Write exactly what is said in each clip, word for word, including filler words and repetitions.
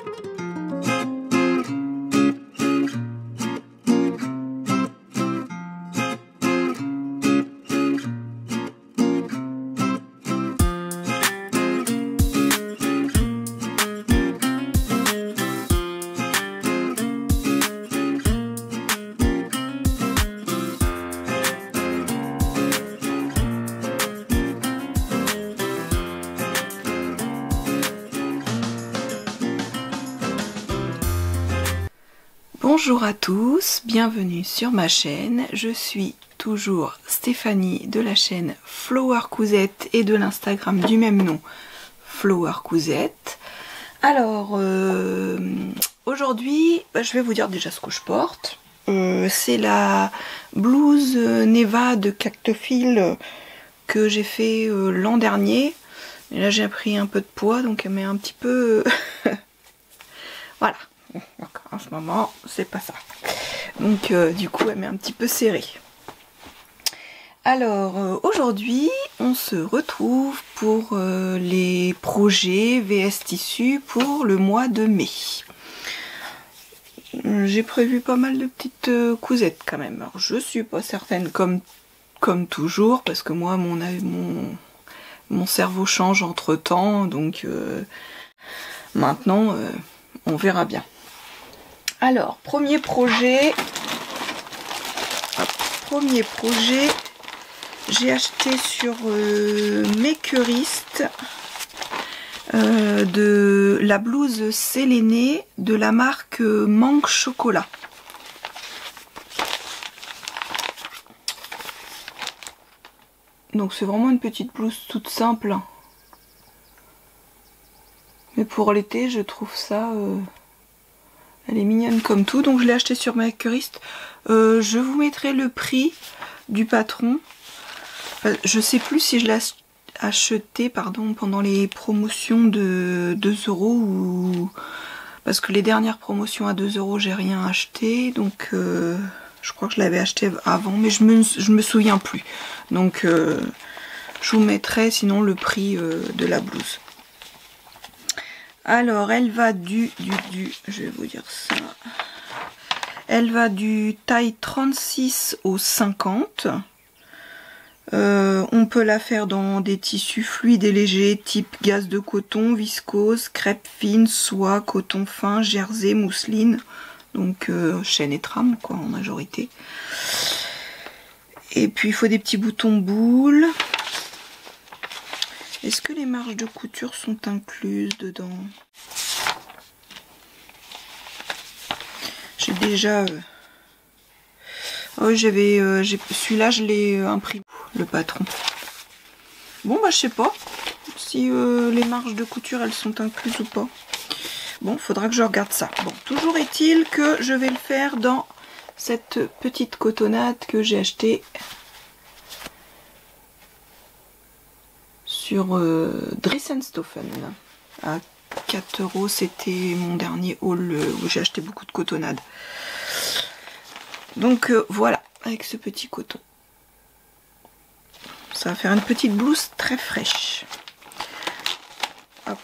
Bonjour à tous, bienvenue sur ma chaîne. Je suis toujours Stéphanie de la chaîne Flower Cousette et de l'Instagram du même nom, Flower Cousette. Alors, euh, aujourd'hui, bah, je vais vous dire déjà ce que je porte. Euh, C'est la blouse Neva de Cactophile que j'ai fait euh, l'an dernier. Et là, j'ai pris un peu de poids, donc elle met un petit peu... voilà. En ce moment, c'est pas ça. Donc, euh, du coup, elle m'est un petit peu serrée. Alors, euh, aujourd'hui, on se retrouve pour euh, les projets V S Tissu pour le mois de mai. J'ai prévu pas mal de petites euh, cousettes quand même. Alors, je suis pas certaine comme, comme toujours, parce que moi, mon, mon, mon cerveau change entre temps. Donc, euh, maintenant, euh, on verra bien. Alors, premier projet, hop, premier projet, j'ai acheté sur euh, Makerist euh, de la blouse Séléné de la marque Mangue Chocolat. Donc c'est vraiment une petite blouse toute simple. Mais pour l'été, je trouve ça... Euh Elle est mignonne comme tout, donc je l'ai acheté sur Makerist. Euh, je vous mettrai le prix du patron. Euh, je sais plus si je l'ai acheté pardon, pendant les promotions de deux euros ou... Parce que les dernières promotions à deux euros, j'ai rien acheté. Donc euh, je crois que je l'avais acheté avant, mais je me, je me souviens plus. Donc euh, je vous mettrai sinon le prix euh, de la blouse. Alors, elle va du, du, du, je vais vous dire ça, elle va du taille trente-six au cinquante. Euh, on peut la faire dans des tissus fluides et légers, type gaze de coton, viscose, crêpe fine, soie, coton fin, jersey, mousseline. Donc, euh, chaîne et trame, quoi, en majorité. Et puis, il faut des petits boutons boules. Est-ce que les marges de couture sont incluses dedans? J'ai déjà... Euh... Oh, j'avais... Euh, celui-là, je l'ai euh, imprimé, le patron. Bon, bah, je sais pas si euh, les marges de couture, elles sont incluses ou pas. Bon, faudra que je regarde ça. Bon, toujours est-il que je vais le faire dans cette petite cotonnade que j'ai achetée sur euh, Dressenstoffen à quatre euros. C'était mon dernier haul euh, où j'ai acheté beaucoup de cotonnade. Donc euh, voilà, avec ce petit coton. Ça va faire une petite blouse très fraîche. Hop.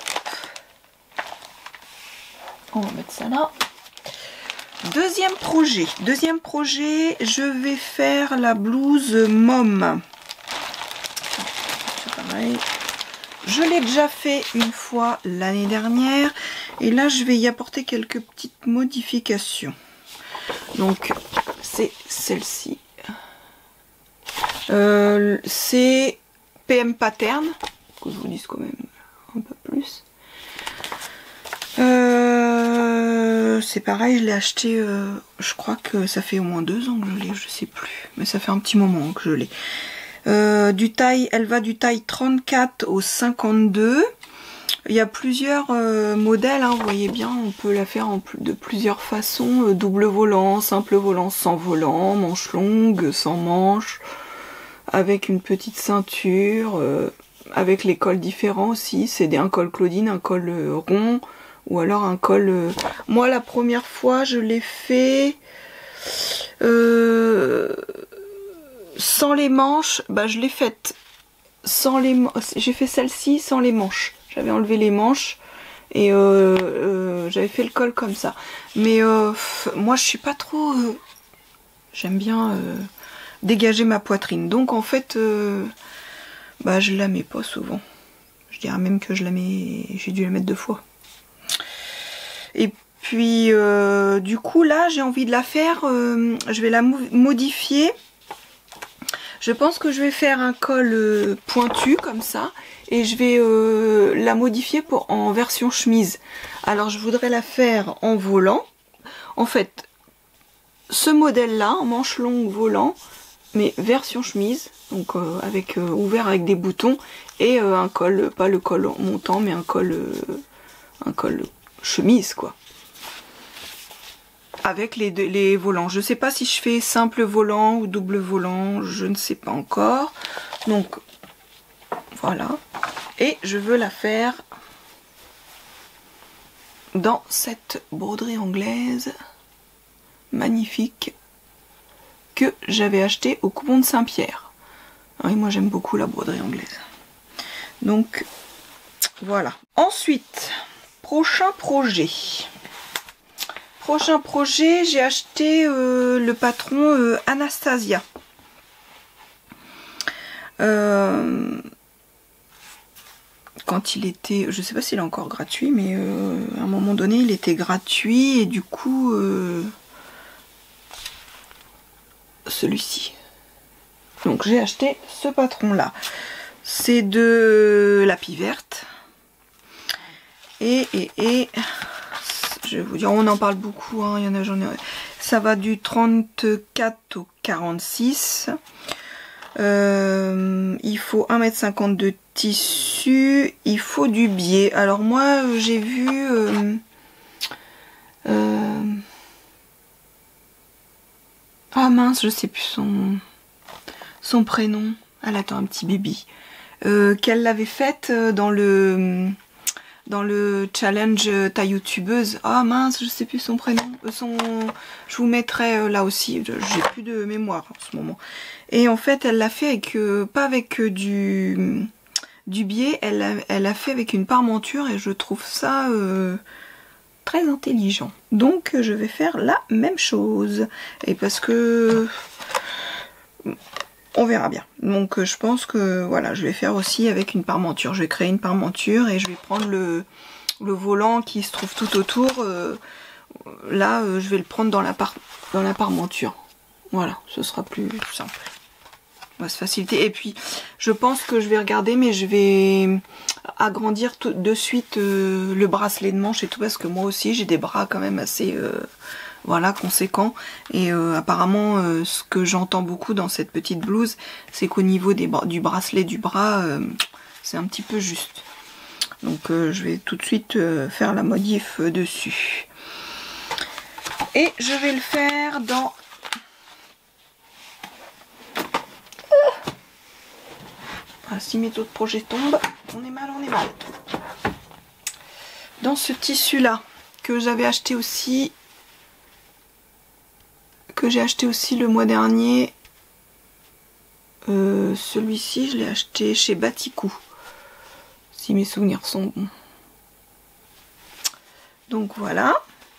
On va mettre ça là. Deuxième projet. Deuxième projet, je vais faire la blouse Mom. C'est pareil. Je l'ai déjà fait une fois l'année dernière. Et là, je vais y apporter quelques petites modifications. Donc, c'est celle-ci. Euh, c'est P M Pattern. Que je vous dise quand même un peu plus. Euh, c'est pareil, je l'ai acheté, euh, je crois que ça fait au moins deux ans que je l'ai, je sais plus. Mais ça fait un petit moment que je l'ai. Euh, du taille, elle va du taille trente-quatre au cinquante-deux. Il y a plusieurs euh, modèles, hein, vous voyez bien, on peut la faire en plus, de plusieurs façons. Euh, double volant, simple volant, sans volant, manche longue, sans manche, avec une petite ceinture, euh, avec les cols différents aussi. C'est un col Claudine, un col euh, rond, ou alors un col... Euh... Moi, la première fois, je l'ai fait... Euh... sans les manches, bah je l'ai faite sans les manches. J'ai fait celle-ci sans les manches. J'avais enlevé les manches Et euh, euh, j'avais fait le col comme ça. Mais euh, moi je suis pas trop... Euh, j'aime bien euh, dégager ma poitrine. Donc en fait, euh, bah je la mets pas souvent. Je dirais même que je la mets... J'ai dû la mettre deux fois. Et puis euh, du coup là j'ai envie de la faire... Euh, je vais la modifier. Je pense que je vais faire un col euh, pointu comme ça. Et je vais euh, la modifier pour, en version chemise. Alors je voudrais la faire en volant. En fait, ce modèle-là, en manche longue volant, mais version chemise, donc euh, avec euh, ouvert avec des boutons et euh, un col, pas le col montant, mais un col, euh, un col chemise quoi. Avec les, les volants. Je sais pas si je fais simple volant ou double volant, je ne sais pas encore. Donc voilà. Et je veux la faire dans cette broderie anglaise magnifique que j'avais acheté au Coupon de Saint-Pierre. Oui, moi j'aime beaucoup la broderie anglaise. Donc voilà. Ensuite, prochain projet. Prochain projet, j'ai acheté euh, le patron euh, Anastasia. Euh, quand il était, je sais pas s'il est encore gratuit, mais euh, à un moment donné il était gratuit et du coup euh, celui-ci. Donc j'ai acheté ce patron là. C'est de la Pie Verte. Et, et, et je vais vous dire, on en parle beaucoup, hein, il y en a, j'en ai. Ça va du trente-quatre au quarante-six. Euh, il faut un mètre cinquante de tissu, il faut du biais. Alors moi j'ai vu euh, euh, ah mince, je sais plus son son prénom. Elle attend un petit baby euh, qu'elle l'avait faite dans le dans le challenge ta youtubeuse. Ah mince, je sais plus son prénom. Son, je vous mettrai là aussi. J'ai plus de mémoire en ce moment. Et en fait, elle l'a fait avec euh, pas avec euh, du du biais. Elle l'a elle a fait avec une parmenture et je trouve ça euh, très intelligent. Donc, je vais faire la même chose. Et parce que on verra bien. Donc je pense que voilà, je vais faire aussi avec une parmenture. Je vais créer une parmenture et je vais prendre le, le volant qui se trouve tout autour. Euh, là, euh, je vais le prendre dans la, par, dans la parmenture. Voilà, ce sera plus simple. On va se faciliter. Et puis, je pense que je vais regarder, mais je vais agrandir tout, de suite euh, le bracelet de manche et tout, parce que moi aussi, j'ai des bras quand même assez... Euh, voilà, conséquent. Et euh, apparemment, euh, ce que j'entends beaucoup dans cette petite blouse, c'est qu'au niveau des bras, du bracelet du bras, euh, c'est un petit peu juste. Donc euh, je vais tout de suite euh, faire la modif euh, dessus. Et je vais le faire dans... Ah, si mes autres projets tombent, on est mal, on est mal. Dans ce tissu-là, que j'avais acheté aussi... que j'ai acheté aussi le mois dernier. Euh, celui-ci, je l'ai acheté chez Batikou, si mes souvenirs sont bons. Donc voilà,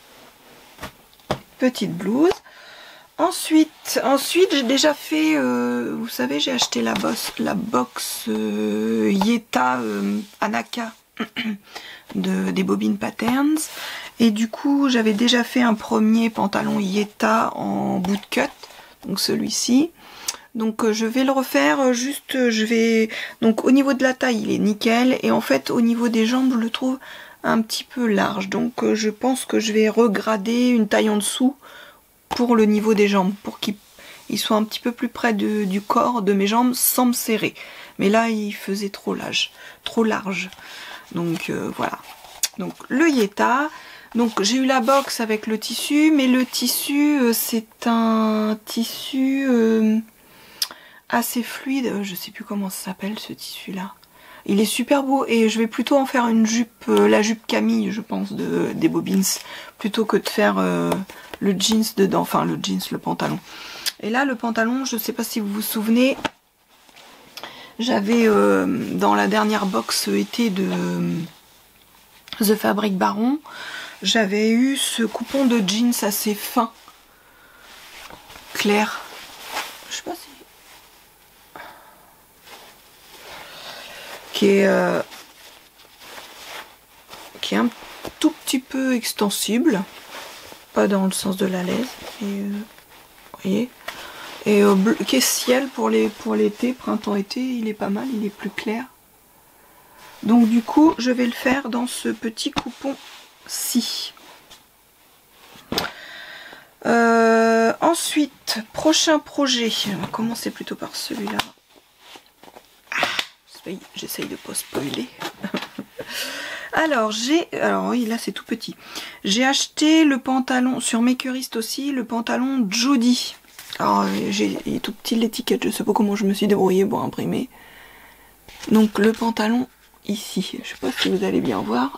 petite blouse. Ensuite, ensuite j'ai déjà fait, euh, vous savez, j'ai acheté la box, la box euh, Yeta euh, Anaka de, des Bobines Patterns. Et du coup, j'avais déjà fait un premier pantalon Yeta en bootcut, donc celui-ci. Donc euh, je vais le refaire, euh, juste je vais... Donc au niveau de la taille, il est nickel. Et en fait, au niveau des jambes, je le trouve un petit peu large. Donc euh, je pense que je vais regrader une taille en dessous pour le niveau des jambes, pour qu'il soit un petit peu plus près de, du corps de mes jambes sans me serrer. Mais là, il faisait trop large. Trop large. Donc euh, voilà. Donc le Yeta... Donc j'ai eu la box avec le tissu, mais le tissu euh, c'est un tissu euh, assez fluide. Je sais plus comment ça s'appelle ce tissu là. Il est super beau et je vais plutôt en faire une jupe, euh, la jupe Camille je pense de, des Bobines, plutôt que de faire euh, le jeans dedans, enfin le jeans, le pantalon. Et là le pantalon, je sais pas si vous vous souvenez, j'avais euh, dans la dernière box été de... The Fabric Baron, j'avais eu ce coupon de jeans assez fin, clair. Je sais pas si... Qui est, euh, qui est un tout petit peu extensible. Pas dans le sens de la laise. Et, euh, vous voyez. Et euh, bleu, qui est ciel pour les pour l'été, printemps-été, il est pas mal, il est plus clair. Donc du coup, je vais le faire dans ce petit coupon-ci. Euh, ensuite, prochain projet. On va commencer plutôt par celui-là. Ah, j'essaye de pas spoiler. Alors, j'ai... Alors oui, là c'est tout petit. J'ai acheté le pantalon, sur Makerist aussi, le pantalon Jody. Alors, j'ai il est tout petit l'étiquette, je sais pas comment je me suis débrouillée pour imprimer. Donc le pantalon ici, je sais pas si vous allez bien voir.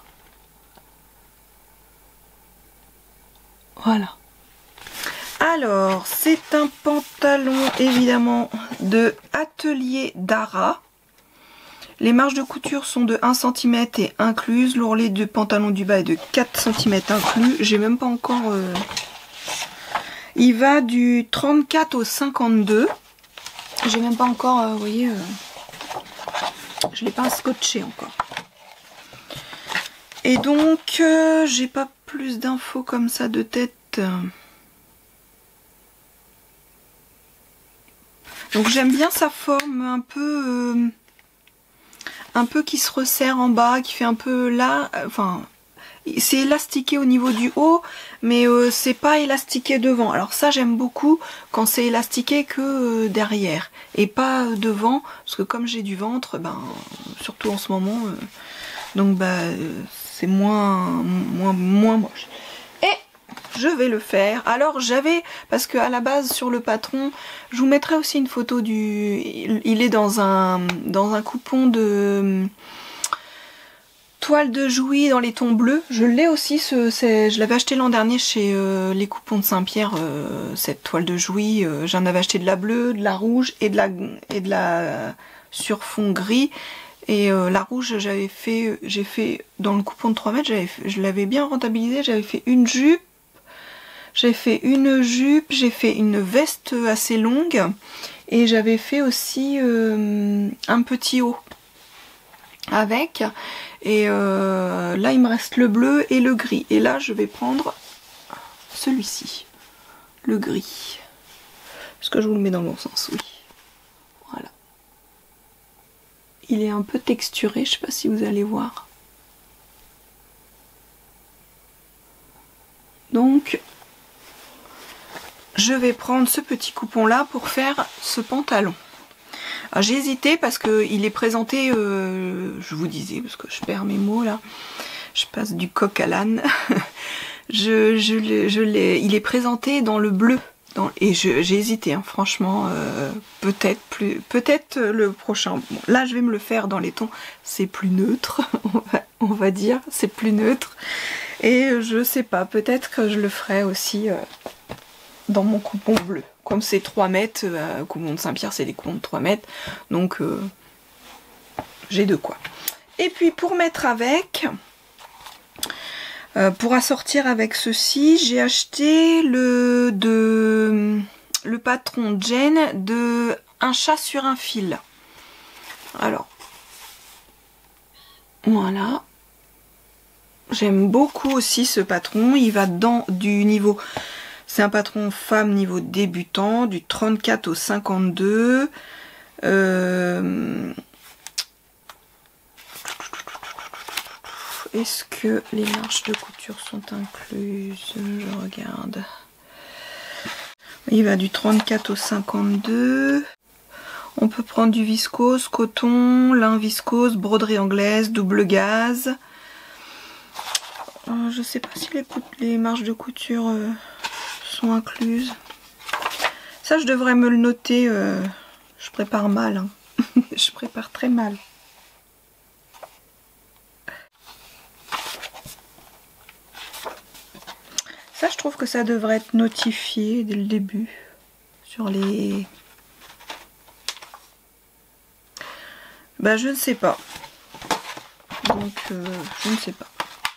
Voilà. Alors, c'est un pantalon évidemment de Atelier Dara. Les marges de couture sont de un centimètre et incluses. L'ourlet du pantalon du bas est de quatre centimètres inclus. J'ai même pas encore... Euh... Il va du trente-quatre au cinquante-deux. J'ai même pas encore, euh, vous voyez, euh... je l'ai pas scotché encore. Et donc, euh, j'ai pas plus d'infos comme ça de tête. Donc j'aime bien sa forme un peu... Euh... un peu qui se resserre en bas, qui fait un peu là, enfin c'est élastiqué au niveau du haut, mais euh, c'est pas élastiqué devant. Alors ça j'aime beaucoup quand c'est élastiqué que euh, derrière et pas euh, devant, parce que comme j'ai du ventre, ben surtout en ce moment, euh, donc bah euh, c'est moins moins moins moche. Et je vais le faire. Alors j'avais, parce que à la base sur le patron, je vous mettrai aussi une photo du, il est dans un dans un coupon de toile de Jouy dans les tons bleus. Je l'ai aussi, ce, je l'avais acheté l'an dernier chez euh, les coupons de Saint-Pierre, euh, cette toile de Jouy. Euh, J'en avais acheté de la bleue, de la rouge et de la et de la sur fond gris. Et euh, la rouge, j'avais fait, j'ai fait dans le coupon de trois mètres, je l'avais bien rentabilisé. J'avais fait une jupe. J'ai fait une jupe, j'ai fait une veste assez longue et j'avais fait aussi euh, un petit haut avec. Et euh, là il me reste le bleu et le gris. Et là je vais prendre celui-ci, le gris. Est-ce que je vous le mets dans le bon sens? Oui. Voilà. Il est un peu texturé, je sais pas si vous allez voir. Donc... je vais prendre ce petit coupon là pour faire ce pantalon. J'ai hésité parce que il est présenté, euh, je vous disais, parce que je perds mes mots là, je passe du coq à l'âne. je, je, je l'ai, il est présenté dans le bleu, dans, et j'ai hésité, hein, franchement, euh, peut-être plus, peut-être le prochain. Bon, là je vais me le faire dans les tons, c'est plus neutre, on va, on va dire, c'est plus neutre. Et je sais pas, peut-être que je le ferai aussi. Euh, dans mon coupon bleu, comme c'est trois mètres, euh, coupon de Saint-Pierre c'est des coupons de trois mètres, donc euh, j'ai de quoi. Et puis pour mettre avec, euh, pour assortir avec ceci, j'ai acheté le de le patron Jane de Un chat sur un fil. Alors voilà, j'aime beaucoup aussi ce patron, il va dans du niveau... C'est un patron femme niveau débutant, du trente-quatre au cinquante-deux. Euh... Est-ce que les marges de couture sont incluses? Je regarde. Il va du trente-quatre au cinquante-deux. On peut prendre du viscose, coton, lin viscose, broderie anglaise, double gaze. Euh, je sais pas si les, les marges de couture... Euh... sont incluses. Ça je devrais me le noter, euh, je prépare mal, hein. Je prépare très mal. Ça je trouve que ça devrait être notifié dès le début sur les... Bah je ne sais pas. Donc euh, je ne sais pas.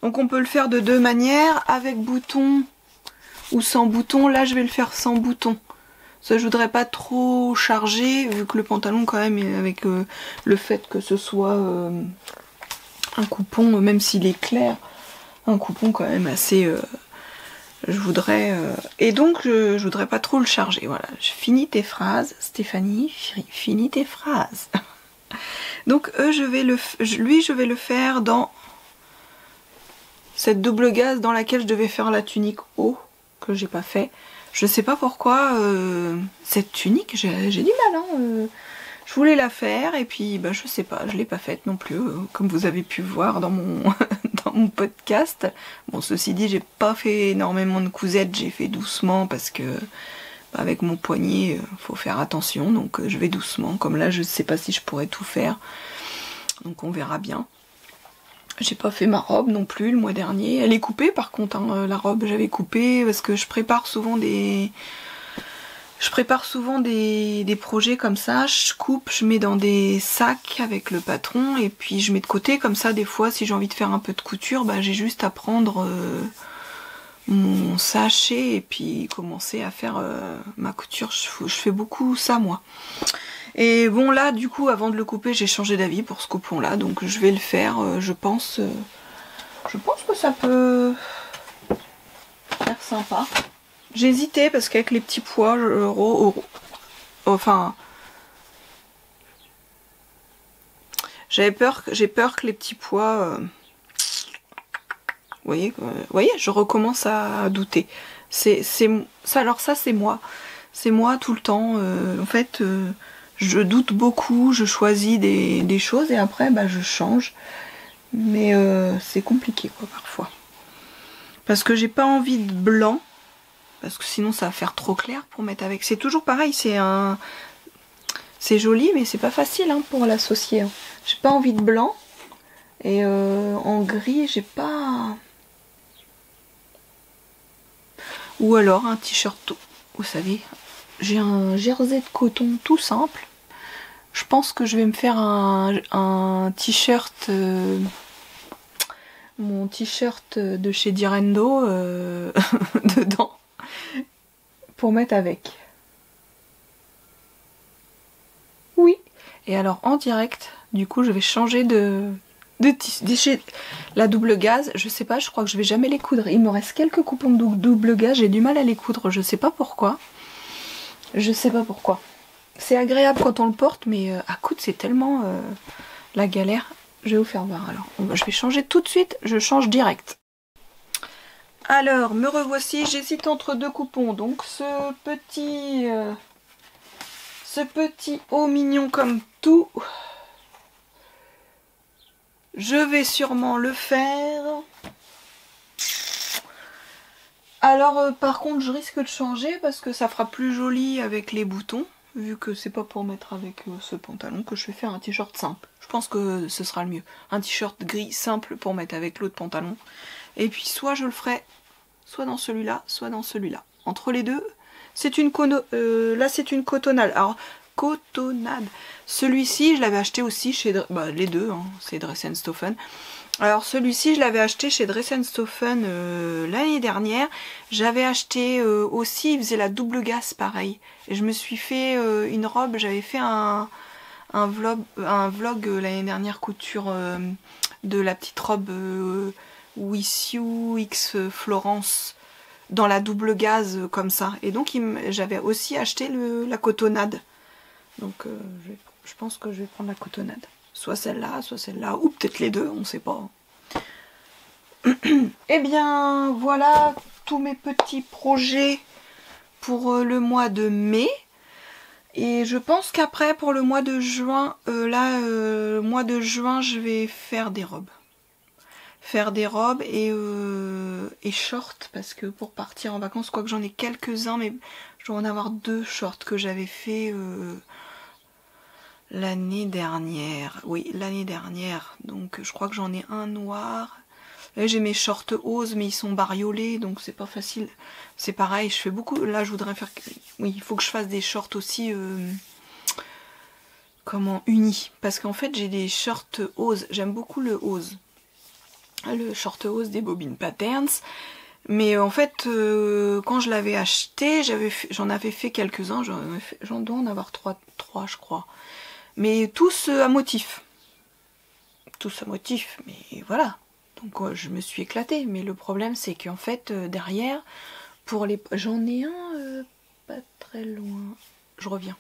Donc on peut le faire de deux manières, avec bouton ou sans bouton. Là je vais le faire sans bouton. Ça je voudrais pas trop charger, vu que le pantalon quand même, avec euh, le fait que ce soit euh, un coupon, même s'il est clair, un coupon quand même assez... Euh, je voudrais... Euh, et donc je, je voudrais pas trop le charger. Voilà, je finis tes phrases, Stéphanie, finis tes phrases. Donc eux, je vais le, lui je vais le faire dans... cette double gaze dans laquelle je devais faire la tunique haut, que j'ai pas fait. Je sais pas pourquoi euh, cette tunique, j'ai du mal, hein, euh, je voulais la faire et puis bah, je sais pas, je l'ai pas faite non plus, euh, comme vous avez pu voir dans mon, dans mon podcast. Bon, ceci dit, j'ai pas fait énormément de cousettes, j'ai fait doucement parce que bah, avec mon poignet, euh, faut faire attention, donc euh, je vais doucement. Comme là, je sais pas si je pourrais tout faire, donc on verra bien. J'ai pas fait ma robe non plus le mois dernier. Elle est coupée par contre, hein, la robe j'avais coupé parce que je prépare souvent des... Je prépare souvent des, des projets comme ça. Je coupe, je mets dans des sacs avec le patron et puis je mets de côté. Comme ça, des fois, si j'ai envie de faire un peu de couture, bah, j'ai juste à prendre euh, mon sachet et puis commencer à faire euh, ma couture. Je, je fais beaucoup ça moi. Et bon là du coup avant de le couper j'ai changé d'avis pour ce coupon là, donc je vais le faire, euh, je pense euh, je pense que ça peut faire sympa. J'ai hésité parce qu'avec les petits pois, je, oh, oh, enfin j'avais peur, j'ai peur que les petits pois, euh, vous voyez, euh, vous voyez, je recommence à douter. C'est ça, alors ça c'est moi, c'est moi tout le temps, euh, en fait. Euh, Je doute beaucoup, je choisis des, des choses et après bah, je change. Mais euh, c'est compliqué quoi parfois. Parce que j'ai pas envie de blanc. Parce que sinon ça va faire trop clair pour mettre avec. C'est toujours pareil, c'est un... c'est joli mais c'est pas facile hein, pour l'associer. Hein. J'ai pas envie de blanc. Et euh, en gris j'ai pas... Ou alors un t-shirt, vous savez, j'ai un jersey de coton tout simple. Je pense que je vais me faire un, un t-shirt, euh, mon t-shirt de chez Direndo euh, dedans, pour mettre avec. Oui. Et alors en direct, du coup je vais changer de, de tissu. La double gaze, je sais pas, je crois que je vais jamais les coudre. Il me reste quelques coupons de double gaze, j'ai du mal à les coudre, je sais pas pourquoi. Je sais pas pourquoi. C'est agréable quand on le porte, mais à coudre c'est tellement euh, la galère. Je vais vous faire voir alors. Je vais changer tout de suite, je change direct. Alors, me revoici, j'hésite entre deux coupons. Donc ce petit... Euh, ce petit haut mignon comme tout. Je vais sûrement le faire. Alors euh, par contre je risque de changer parce que ça fera plus joli avec les boutons. Vu que c'est pas pour mettre avec euh, ce pantalon que je vais faire un t-shirt simple. Je pense que ce sera le mieux. Un t-shirt gris simple pour mettre avec l'autre pantalon. Et puis soit je le ferai soit dans celui-là, soit dans celui-là. Entre les deux, c'est une cono euh, là c'est une cotonnade. Alors cotonnade. Celui-ci je l'avais acheté aussi chez bah, les deux, hein, c'est Dress and Stophen. Alors celui-ci je l'avais acheté chez Dress and Stophen euh, l'année dernière. J'avais acheté euh, aussi, il faisait la double gaze pareil. Et je me suis fait euh, une robe, j'avais fait un, un vlog, un vlog euh, l'année dernière couture euh, de la petite robe euh, With You X Florence dans la double gaze euh, comme ça. Et donc j'avais aussi acheté le, la cotonnade. Donc euh, je, je pense que je vais prendre la cotonnade. Soit celle-là, soit celle-là, ou peut-être les deux, on ne sait pas. Eh bien, voilà tous mes petits projets pour le mois de mai. Et je pense qu'après, pour le mois de juin, euh, là, euh, le mois de juin, je vais faire des robes. Faire des robes et, euh, et shorts, parce que pour partir en vacances, quoique j'en ai quelques-uns, mais je dois en avoir deux shorts que j'avais fait... Euh, l'année dernière, oui l'année dernière, donc je crois que j'en ai un noir. Là j'ai mes shorts ose mais ils sont bariolés donc c'est pas facile. C'est pareil, je fais beaucoup, là je voudrais faire, oui il faut que je fasse des shorts aussi, euh... comment, unis. Parce qu'en fait j'ai des shorts ose, j'aime beaucoup le ose. le short hose des Bobbin Patterns. Mais en fait, euh, quand je l'avais acheté, j'en avais, avais fait quelques-uns, j'en dois en avoir trois, trois je crois. Mais tous à motif. Tous à motif, mais voilà. Donc euh, je me suis éclatée. Mais le problème, c'est qu'en fait, euh, derrière, pour les... J'en ai un euh, pas très loin. Je reviens.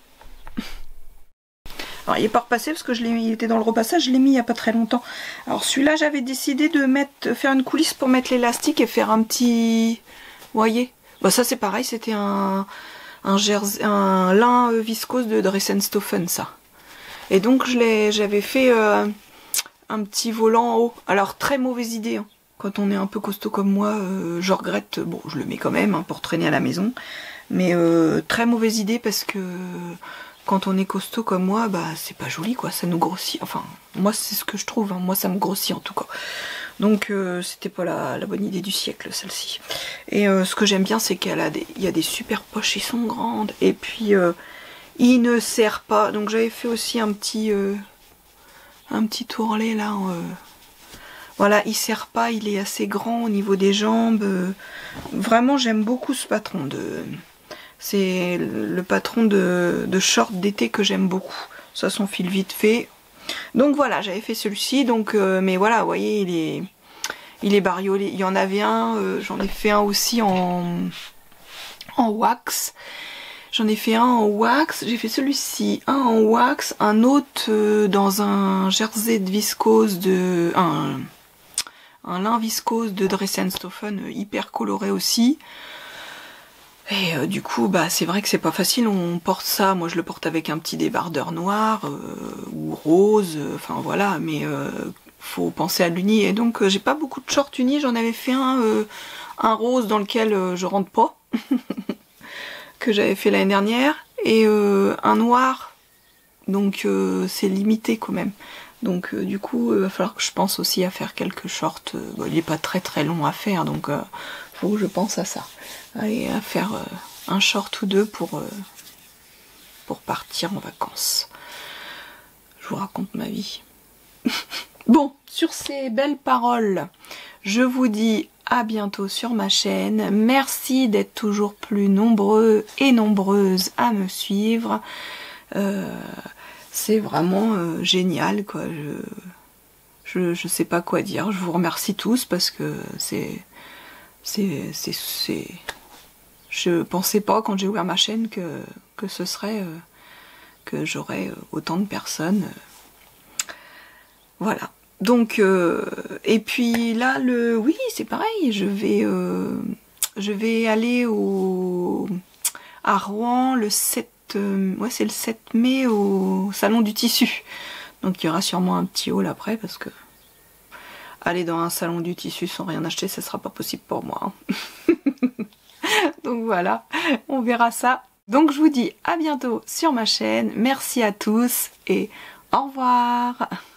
Alors il est pas repassé parce que je l'ai, il était dans le repassage, je l'ai mis il n'y a pas très longtemps. Alors celui-là, j'avais décidé de mettre, faire une coulisse pour mettre l'élastique et faire un petit... Vous voyez, bah, ça c'est pareil, c'était un, un, jersey, un lin viscose de Dressenstoffen, ça. Et donc j'avais fait euh, un petit volant en haut. Alors très mauvaise idée, hein. Quand on est un peu costaud comme moi, euh, je regrette, bon je le mets quand même hein, pour traîner à la maison. Mais euh, très mauvaise idée parce que... Quand on est costaud comme moi, bah c'est pas joli quoi, ça nous grossit. Enfin, moi c'est ce que je trouve, hein. Moi ça me grossit en tout cas. Donc euh, c'était pas la, la bonne idée du siècle celle-ci. Et euh, ce que j'aime bien c'est qu'elle a des, il y a des super poches, ils sont grandes. Et puis euh, il ne serre pas. Donc j'avais fait aussi un petit, euh, un petit tourlet là. Euh, voilà, il serre pas, il est assez grand au niveau des jambes. Euh, vraiment j'aime beaucoup ce patron de... C'est le patron de, de short d'été que j'aime beaucoup. Ça s'enfile vite fait. Donc voilà, j'avais fait celui-ci. Donc, euh, mais voilà, vous voyez, il est, il est bariolé. Il y en avait un, euh, j'en ai fait un aussi en, en wax. J'en ai fait un en wax. J'ai fait celui-ci, un en wax, un autre euh, dans un jersey de viscose de, un, un lin viscose de Dressenstoffen, euh, hyper coloré aussi. Et euh, du coup, bah c'est vrai que c'est pas facile, on porte ça, moi je le porte avec un petit débardeur noir euh, ou rose, enfin euh, voilà, mais euh, faut penser à l'uni. Et donc euh, j'ai pas beaucoup de shorts unis, j'en avais fait un, euh, un rose dans lequel euh, je rentre pas, que j'avais fait l'année dernière, et euh, un noir, donc euh, c'est limité quand même. Donc euh, du coup, il euh, va falloir que je pense aussi à faire quelques shorts, euh, bon, il est pas très très long à faire, donc euh, faut que je pense à ça. Allez, à faire euh, un short ou deux pour, euh, pour partir en vacances. Je vous raconte ma vie. Bon, sur ces belles paroles, je vous dis à bientôt sur ma chaîne. Merci d'être toujours plus nombreux et nombreuses à me suivre. Euh, c'est vraiment euh, génial, quoi. Je, je, je sais pas quoi dire. Je vous remercie tous parce que c'est... c'est... c'est Je pensais pas quand j'ai ouvert ma chaîne que, que ce serait euh, que j'aurais euh, autant de personnes. Voilà. Donc euh, et puis là le oui c'est pareil. Je vais euh, je vais aller au à Rouen le sept euh, ouais c'est le sept mai au salon du tissu. Donc il y aura sûrement un petit haul après parce que aller dans un salon du tissu sans rien acheter, ça sera pas possible pour moi. Hein. Donc voilà, on verra ça. Donc je vous dis à bientôt sur ma chaîne. Merci à tous et au revoir.